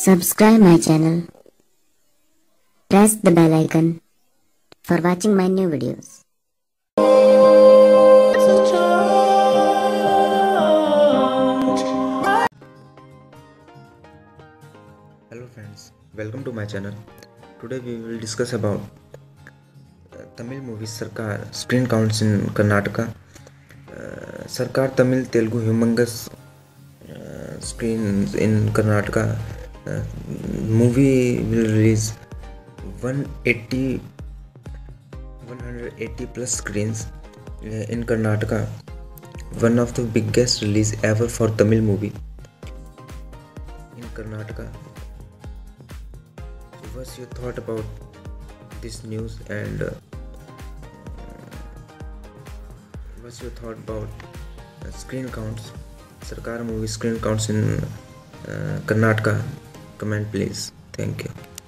Subscribe my channel. Press the bell icon for watching my new videos. Hello friends, welcome to my channel. Today we will discuss about Tamil movie Sarkar screen counts in Karnataka. Sarkar Tamil Telugu humongous screens in Karnataka. Movie will release 180 plus screens in Karnataka. One of the biggest release ever for Tamil movie in Karnataka. What's your thought about this news, and what's your thought about screen counts, Sarkar movie screen counts in Karnataka? Comment please. Thank you.